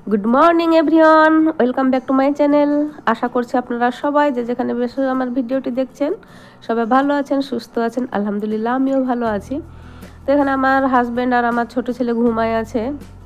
Good morning everyone, welcome back to my channel. আশা করছি আপনারা সবাই যে যেখানে বসে আমার ভিডিওটি দেখছেন সবাই ভালো আছেন, সুস্থ আছেন। আলহামদুলিল্লাহ আমিও ভালো আছি। তো এখানে আমার হাজব্যান্ড আর আমার ছোট ছেলে ঘুমায় আছে।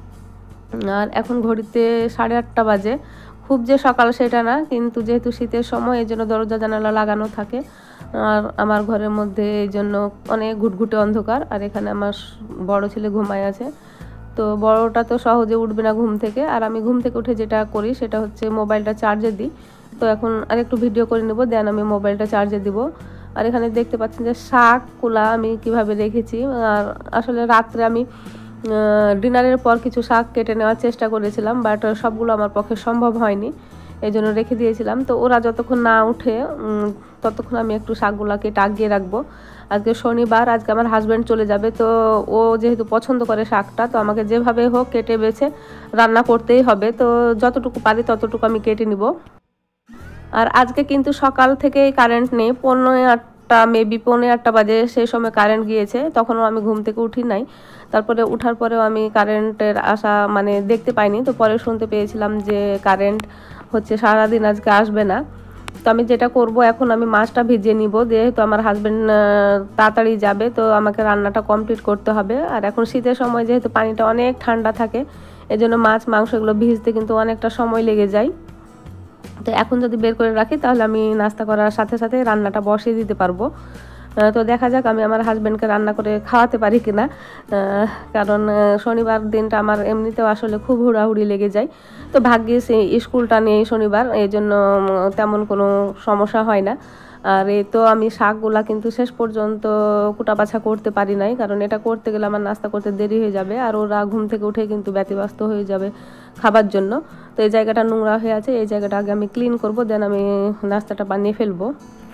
আর এখন ঘড়িতে 8:30 বাজে। খুব যে সকাল সেটা না, কিন্তু যেহেতু শীতের সময় এই জন্য দরজা জানালা লাগানো থাকে। আর আমার ঘরের মধ্যে এই জন্য অনেক ঘুটঘুটে অন্ধকার। আর এখানে আমার বড় ছেলে ঘুমায় আছে। তো বড়টা তো সহজে উঠবে না ঘুম থেকে। আর আমি ঘুম থেকে উঠে যেটা করি সেটা হচ্ছে মোবাইলটা চার্জে দিই। তো এখন আরেকটু ভিডিও করে নেব, দেন আমি মোবাইলটা চার্জে দিব। আর এখানে দেখতে পাচ্ছেন যে শাকগুলা আমি কিভাবে রেখেছি। আর আসলে রাত্রে আমি ডিনারের পর কিছু শাক কেটে নেওয়ার চেষ্টা করেছিলাম, বাট সবগুলো আমার পক্ষে সম্ভব হয়নি, এই জন্য রেখে দিয়েছিলাম। তো ওরা যতক্ষণ না উঠে ততক্ষণ আমি একটু শাকগুলোকে টাগিয়ে রাখবো। আজকে শনিবার, আজকে আমার হাজব্যান্ড চলে যাবে। তো ও যেহেতু পছন্দ করে শাকটা, তো আমাকে যেভাবে হোক কেটে বেছে রান্না করতেই হবে। তো যতটুকু পারি ততটুকু আমি কেটে নিব। আর আজকে কিন্তু সকাল থেকেই কারেন্ট নেই, 8:45 মেবি 8:45 বাজে সেই সময় কারেন্ট গিয়েছে। তখনও আমি ঘুম থেকে উঠি নাই। তারপরে উঠার পরেও আমি কারেন্টের আসা মানে দেখতে পাইনি। তো পরে শুনতে পেয়েছিলাম যে কারেন্ট হচ্ছে সারাদিন আজকে আসবে না। তো আমি যেটা করব, এখন আমি মাছটা ভিজিয়ে নিব, যেহেতু আমার হাজব্যান্ড তাড়াতাড়ি যাবে, তো আমাকে রান্নাটা কমপ্লিট করতে হবে। আর এখন শীতের সময় যেহেতু পানিটা অনেক ঠান্ডা থাকে, এজন্য মাছ মাংস এগুলো ভিজতে কিন্তু অনেকটা সময় লেগে যায়। তো এখন যদি বের করে রাখি তাহলে আমি নাস্তা করার সাথে সাথে রান্নাটা বসিয়ে দিতে পারবো। তো দেখা যাক আমি আমার হাজব্যান্ডকে রান্না করে খাওয়াতে পারি কিনা। কারণ শনিবার দিনটা আমার এমনিতেও আসলে খুব হুড়াহুড়ি লেগে যায়। তো ভাগ্যিস স্কুলটা নেই শনিবার, এই জন্য তেমন কোনো সমস্যা হয় না। আর এই তো আমি শাকগুলা কিন্তু শেষ পর্যন্ত কুটা বাছা করতে পারি নাই, কারণ এটা করতে গেলে আমার নাস্তা করতে দেরি হয়ে যাবে। আর ওরা ঘুম থেকে উঠে কিন্তু ব্যতিব্যস্ত হয়ে যাবে খাবার জন্য। তো এই জায়গাটা নোংরা হয়ে আছে, এই জায়গাটা আগে আমি ক্লিন করব, দেন আমি নাস্তাটা বানিয়ে ফেলবো।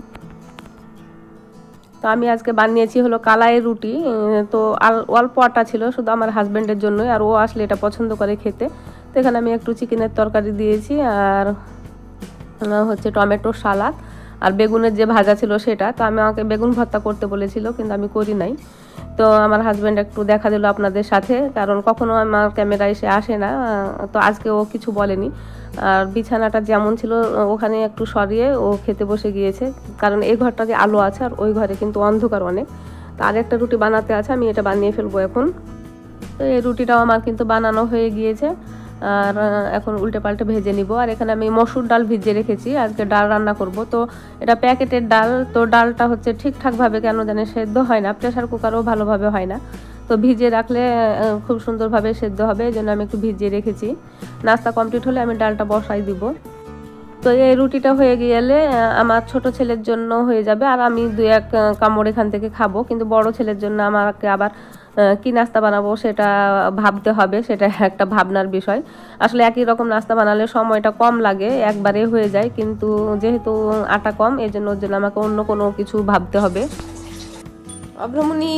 তো আমি আজকে বানিয়েছি হলো কালাই রুটি। তো অল্প আটা ছিল শুধু আমার হাজব্যান্ডের জন্যই, আর ও আসলে এটা পছন্দ করে খেতে। তো এখানে আমি একটু চিকেনের তরকারি দিয়েছি, আর হচ্ছে টমেটো সালাদ, আর বেগুনের যে ভাজা ছিল সেটা। তো আমাকে বেগুন ভর্তা করতে বলেছিল, কিন্তু আমি করি নাই। তো আমার হাজব্যান্ড একটু দেখা দিল আপনাদের সাথে, কারণ কখনো আমার ক্যামেরায় সে আসে না। তো আজকে ও কিছু বলেনি। আর বিছানাটা যেমন ছিল ওখানে একটু সরিয়ে ও খেতে বসে গিয়েছে, কারণ এই ঘরটাতে আলো আছে আর ওই ঘরে কিন্তু অন্ধকার অনেক। তো আরেকটা রুটি বানাতে আছে, আমি এটা বানিয়ে ফেলবো এখন। তো এই রুটিটাও আমার কিন্তু বানানো হয়ে গিয়েছে। আর এখন উল্টে পাল্টে ভেজে নিব। আর এখানে আমি মসুর ডাল ভিজিয়ে রেখেছি, আজকে ডাল রান্না করব। তো এটা প্যাকেটের ডাল, তো ডালটা হচ্ছে ঠিকঠাকভাবে কেন জানে সেদ্ধ হয় না, প্রেশার কুকারও ভালোভাবে হয় না। তো ভিজিয়ে রাখলে খুব সুন্দরভাবে সেদ্ধ হবে, এই জন্য আমি একটু ভিজিয়ে রেখেছি। নাস্তা কমপ্লিট হলে আমি ডালটা বসাই দিব। তো এই রুটিটা হয়ে গেলে আমার ছোট ছেলের জন্য হয়ে যাবে, আর আমি 2-1 কামড় এখান থেকে খাবো। কিন্তু বড় ছেলের জন্য আমাকে আবার কি নাস্তা বানাবো সেটা ভাবতে হবে, সেটা একটা ভাবনার বিষয়। আসলে একই রকম নাস্তা বানালে সময়টা কম লাগে, একবারে হয়ে যায়, কিন্তু যেহেতু আটা কম এই জন্য ওর জন্য আমাকে অন্য কোনো কিছু ভাবতে হবে। অভ্রমণী,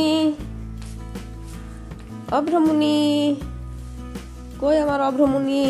অভ্রমণী, কই আমার অভ্রমণী?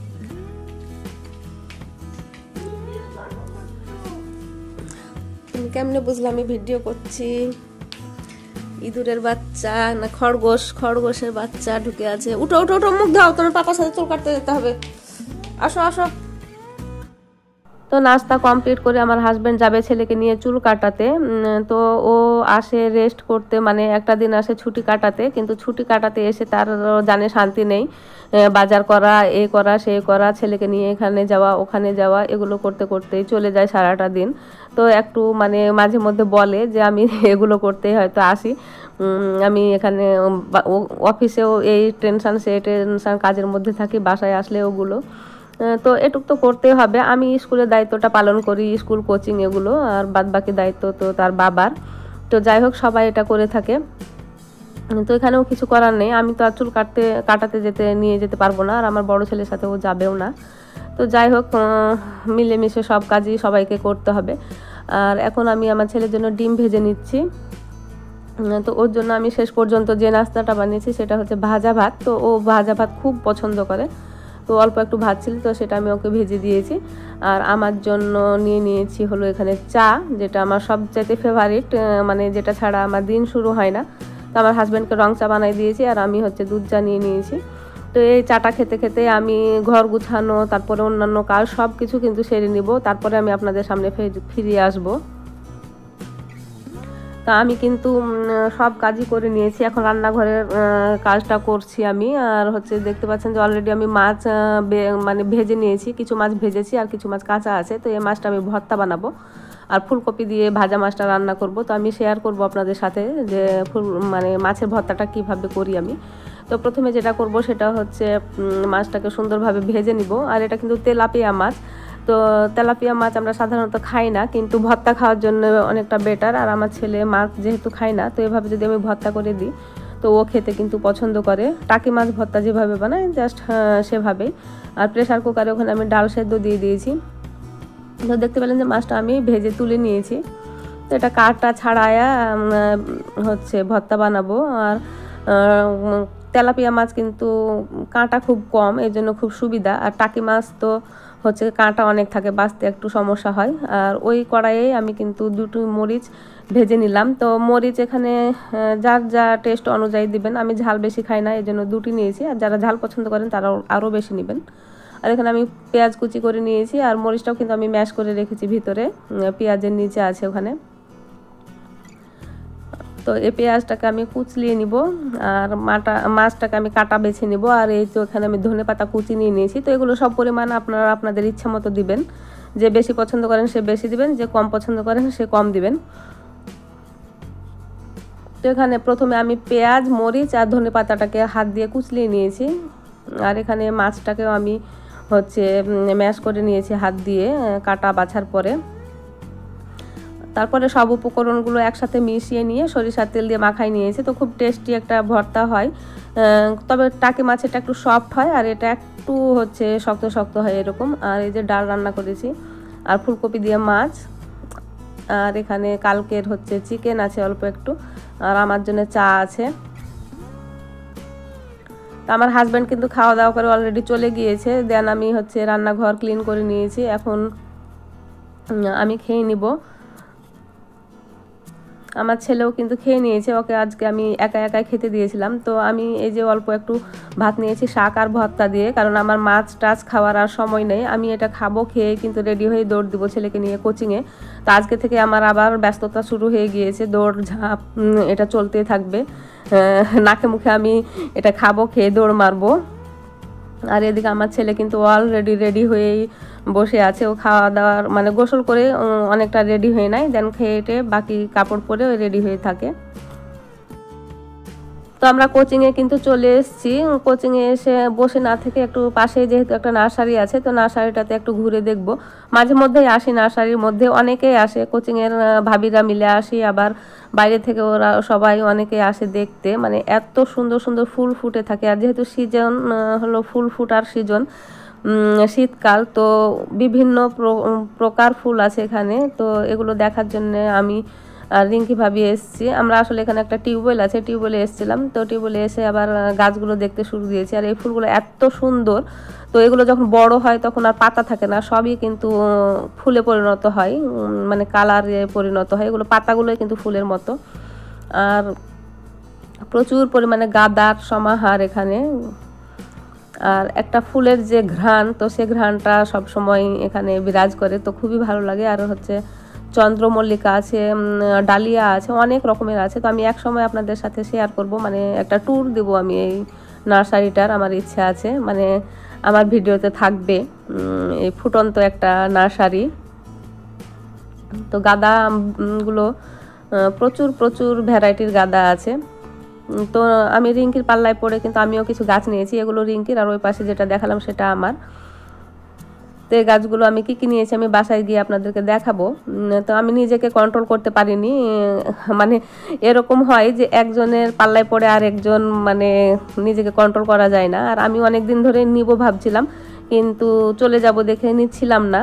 তুমি কেমনে বুঝলে আমি ভিডিও করছি? ইঁদুরের বাচ্চা না খরগোশ, খরগোশের বাচ্চা ঢুকে আছে। উঠো উঠো উঠো, মুখ দাও, তোমার পাপার সাথে চুল কাটতে যেতে হবে। আসো আসো। তো নাস্তা কমপ্লিট করে আমার হাজব্যান্ড যাবে ছেলেকে নিয়ে চুল কাটাতে। তো ও আসে রেস্ট করতে, মানে একটা দিন আসে ছুটি কাটাতে, কিন্তু ছুটি কাটাতে এসে তার জানে শান্তি নেই। বাজার করা, এ করা, সে করা, ছেলেকে নিয়ে এখানে যাওয়া ওখানে যাওয়া, এগুলো করতে করতেই চলে যায় সারাটা দিন। তো একটু মানে মাঝে মধ্যে বলে যে আমি এগুলো করতেই হয়তো আসি। আমি এখানে অফিসেও এই টেনশন সে টেনশন, কাজের মধ্যে থাকি, বাসায় আসলে ওগুলো। তো এটুক তো করতেই হবে। আমি স্কুলের দায়িত্বটা পালন করি, স্কুল কোচিং এগুলো, আর বাদ বাকি দায়িত্ব তো তার বাবার। তো যাই হোক সবাই এটা করে থাকে। তো এখানেও কিছু করার নেই, আমি তো আর চুল কাটাতে নিয়ে যেতে পারবো না, আর আমার বড় ছেলের সাথে ও যাবেও না। তো যাই হোক মিলেমিশে সব কাজই সবাইকে করতে হবে। আর এখন আমি আমার ছেলের জন্য ডিম ভেজে নিচ্ছি। তো ওর জন্য আমি শেষ পর্যন্ত যে নাস্তাটা বানিয়েছি সেটা হচ্ছে ভাজা ভাত। তো ও ভাজা ভাত খুব পছন্দ করে। তো অল্প একটু ভাত ছিল, তো সেটা আমি ওকে ভেজে দিয়েছি। আর আমার জন্য নিয়ে নিয়েছি হলো এখানে চা, যেটা আমার সবচাইতে ফেভারিট, মানে যেটা ছাড়া আমার দিন শুরু হয় না। তো আমার হাজব্যান্ডকে রং চা বানিয়ে দিয়েছি, আর আমি হচ্ছে দুধ চা নিয়ে নিয়েছি। তো এই চাটা খেতে খেতে আমি ঘর গুছানো তারপরে অন্যান্য কাজ সব কিছু কিন্তু সেরে নিব, তারপরে আমি আপনাদের সামনে ফিরিয়ে আসব। তা আমি কিন্তু সব কাজই করে নিয়েছি, এখন রান্নাঘরের কাজটা করছি আমি। আর হচ্ছে দেখতে পাচ্ছেন যে অলরেডি আমি মাছ মানে ভেজে নিয়েছি, কিছু মাছ ভেজেছি আর কিছু মাছ কাঁচা আছে। তো এই মাছটা আমি ভর্তা বানাবো আর ফুলকপি দিয়ে ভাজা মাছটা রান্না করব। তো আমি শেয়ার করব আপনাদের সাথে যে মানে মাছের ভর্তাটা কিভাবে করি আমি। তো প্রথমে যেটা করব সেটা হচ্ছে মাছটাকে সুন্দরভাবে ভেজে নিব। আর এটা কিন্তু তেলাপিয়া মাছ, তো তেলাপিয়া মাছ আমরা সাধারণত খাই না, কিন্তু ভর্তা খাওয়ার জন্য অনেকটা বেটার। আর আমার ছেলে মাছ যেহেতু খায় না, তো এভাবে যদি আমি ভর্তা করে দিই তো ও খেতে কিন্তু পছন্দ করে। টাকি মাছ ভর্তা যেভাবে বানাই জাস্ট সেভাবেই। আর প্রেসার কুকারে ওখানে আমি ডাল সেদ্ধ দিয়ে দিয়েছি। তো দেখতে পেলেন যে মাছটা আমি ভেজে তুলে নিয়েছি। তো এটা কাঁটা ছাড়ায়া হচ্ছে ভর্তা বানাবো। আর তেলাপিয়া মাছ কিন্তু কাঁটা খুব কম, এর জন্য খুব সুবিধা। আর টাকি মাছ তো হচ্ছে কাঁটা অনেক থাকে, বাঁচতে একটু সমস্যা হয়। আর ওই কড়াইয়ে আমি কিন্তু দুটো মরিচ ভেজে নিলাম। তো মরিচ এখানে যার যা টেস্ট অনুযায়ী দিবেন, আমি ঝাল বেশি খাই না এই জন্য দুটি নিয়েছি, আর যারা ঝাল পছন্দ করেন তারা আরও বেশি নেবেন। আর এখানে আমি পেঁয়াজ কুচি করে নিয়েছি, আর মরিচটাও কিন্তু আমি ম্যাশ করে রেখেছি ভিতরে, পেঁয়াজের নিচে আছে ওখানে। তো এই পেঁয়াজটাকে আমি কুচলিয়ে নিব, আর মাছটাকে আমি কাটা বেছে নিব। আর এই তো এখানে আমি ধনেপাতা কুচি নিয়ে নিয়েছি। তো এগুলো সব পরিমাণ আপনারা আপনাদের ইচ্ছা মতো দিবেন, যে বেশি পছন্দ করেন সে বেশি দিবেন, যে কম পছন্দ করেন সে কম দিবেন। তো এখানে প্রথমে আমি পেঁয়াজ, মরিচ আর ধনেপাতাটাকে হাত দিয়ে কুচলিয়ে নিয়েছি। আর এখানে মাছটাকেও আমি হচ্ছে ম্যাশ করে নিয়েছি হাত দিয়ে কাটা বাছার পরে। তারপরে সব উপকরণগুলো একসাথে মিশিয়ে নিয়ে সরিষার তেল দিয়ে মাখাই নিয়েছি। তো খুব টেস্টি একটা ভর্তা হয়, তবে টাকি মাছ এটা একটু সফট হয় আর এটা একটু হচ্ছে শক্ত শক্ত হয় এরকম। আর এই যে ডাল রান্না করেছি, আর ফুলকপি দিয়ে মাছ, আর এখানে কালকের হচ্ছে চিকেন আছে অল্প একটু, আর আমার জন্য চা আছে। আমার হাজব্যান্ড কিন্তু খাওয়া দাওয়া করে অলরেডি চলে গিয়েছে। দেন আমি হচ্ছে রান্নাঘর ক্লিন করে নিয়েছি, এখন আমি খেয়ে নিব। আমার ছেলেও কিন্তু খেয়ে নিয়েছে, ওকে আজকে আমি একা একাই খেতে দিয়েছিলাম। তো আমি এই যে অল্প একটু ভাত নিয়েছি শাক আর ভর্তা দিয়ে, কারণ আমার মাছ টাছ খাওয়ার আর সময় নেই। আমি এটা খাবো, খেয়ে কিন্তু রেডি হয়ে দৌড় দিব ছেলেকে নিয়ে কোচিংয়ে। তো আজকে থেকে আমার আবার ব্যস্ততা শুরু হয়ে গিয়েছে, দৌড় ঝাঁপ এটা চলতেই থাকবে। নাকে মুখে আমি এটা খাবো, খেয়ে দৌড় মারবো। আর এদিকে আমার ছেলে কিন্তু অলরেডি রেডি হয়েই বসে আছে। ও খাওয়া দাওয়ার মানে গোসল করে অনেকটা রেডি হয়ে নেয়, দেন খেয়ে বাকি কাপড় পরে রেডি হয়ে থাকে। তো আমরা কোচিংয়ে কিন্তু চলে এসেছি। কোচিংয়ে এসে বসে না থেকে একটু পাশে যেহেতু একটা নার্সারি আছে, তো নার্সারিটাতে একটু ঘুরে দেখব। মাঝে মধ্যেই আসি, নার্সারির মধ্যে অনেকেই আসে, কোচিংয়ের ভাবিরা মিলে আসি, আবার বাইরে থেকে ওরা সবাই অনেকেই আসে দেখতে। মানে এত সুন্দর সুন্দর ফুল ফুটে থাকে। আর যেহেতু সিজন হলো ফুল ফুটার সিজন, শীতকাল, তো বিভিন্ন প্রকার ফুল আছে এখানে। তো এগুলো দেখার জন্য আমি আর রিঙ্কি ভাবি এসেছি। আমরা আসলে এখানে একটা টিউবওয়েল আছে, টিউবওয়েলে এসেছিলাম। তো টিউবওয়েলে এসে আবার গাছগুলো দেখতে শুরু দিয়েছি। আর এই ফুলগুলো এত সুন্দর, তো এগুলো যখন বড় হয় তখন আর পাতা থাকে না, সবই কিন্তু ফুলে পরিণত হয়, মানে কালারে পরিণত হয়। এগুলো পাতাগুলোই কিন্তু ফুলের মতো। আর প্রচুর পরিমাণে গাঁদার সমাহার এখানে। আর একটা ফুলের যে ঘ্রাণ, তো সে ঘ্রাণটা সবসময় এখানে বিরাজ করে, তো খুবই ভালো লাগে। আর হচ্ছে চন্দ্রমল্লিকা আছে, ডালিয়া আছে, অনেক রকমের আছে। তো আমি এক সময় আপনাদের সাথে শেয়ার করব, মানে একটা ট্যুর দেব আমি এই নার্সারিটার, আমার ইচ্ছা আছে, মানে আমার ভিডিওতে থাকবে এই ফুটন্ত একটা নার্সারি। তো গাঁদাগুলো প্রচুর প্রচুর ভ্যারাইটির গাঁদা আছে। তো আমি রিঙ্কির পাল্লায় পড়ে কিন্তু আমিও কিছু গাছ নিয়েছি, এগুলো রিঙ্কির, আর ওই পাশে যেটা দেখালাম সেটা আমার। তো এই গাছগুলো আমি কি নিয়েছি আমি বাসায় গিয়ে আপনাদেরকে দেখাবো। তো আমি নিজেকে কন্ট্রোল করতে পারিনি, মানে এরকম হয় যে একজনের পাল্লায় পড়ে আর একজন মানে নিজেকে কন্ট্রোল করা যায় না। আর আমি অনেক দিন ধরে নিব ভাবছিলাম, কিন্তু চলে যাব দেখে নিচ্ছিলাম না।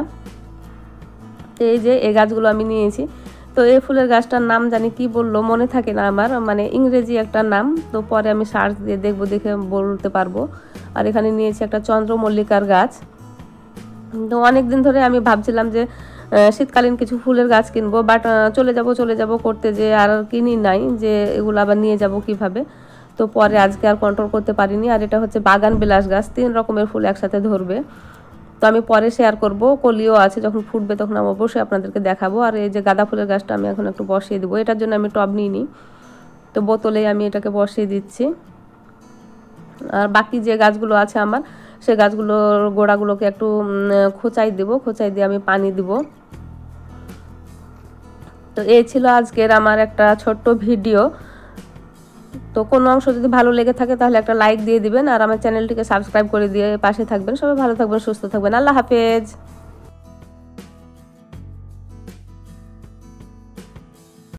তো এই যে এই গাছগুলো আমি নিয়েছি। তো এই ফুলের গাছটার নাম জানি কি বললো, মনে থাকে না আমার, মানে ইংরেজি একটা নাম। তো পরে আমি সার্চ দিয়ে দেখবো, দেখে বলতে পারবো। আর এখানে নিয়েছি একটা চন্দ্রমল্লিকার গাছ। তো অনেক দিন ধরে আমি ভাবছিলাম যে শীতকালীন কিছু ফুলের গাছ কিনবো, বাট চলে যাব করতে যে আর কিনি নাই, যে এগুলো আবার নিয়ে যাব কিভাবে। তো পরে আজকে আর কন্ট্রোল করতে পারিনি। আর এটা হচ্ছে বাগান বিলাস গাছ, 3 রকমের ফুল একসাথে ধরবে। তো আমি পরে শেয়ার করব, কলিও আছে, যখন ফুটবে তখন আমি অবশ্যই আপনাদেরকে দেখাবো। আর এই যে গাঁদা ফুলের গাছটা আমি এখন একটু বসিয়ে দিব, এটার জন্য আমি টব নিইনি, তো বোতলেই আমি এটাকে বসিয়ে দিচ্ছি। আর বাকি যে গাছগুলো আছে আমার, সেই গাছগুলোর গোড়াগুলোকে একটু খোঁচাই দেবো, খোঁচাই দিয়ে আমি পানি দিব। তো এই ছিল আজকের আমার একটা ছোট্ট ভিডিও। তো কোনো অংশ যদি ভালো লেগে থাকে তাহলে একটা লাইক দিয়ে দিবেন, আর আমার চ্যানেলটিকে সাবস্ক্রাইব করে দিয়ে পাশে থাকবেন। সবাই ভালো থাকবেন, সুস্থ থাকবেন। আল্লাহ হাফেজ।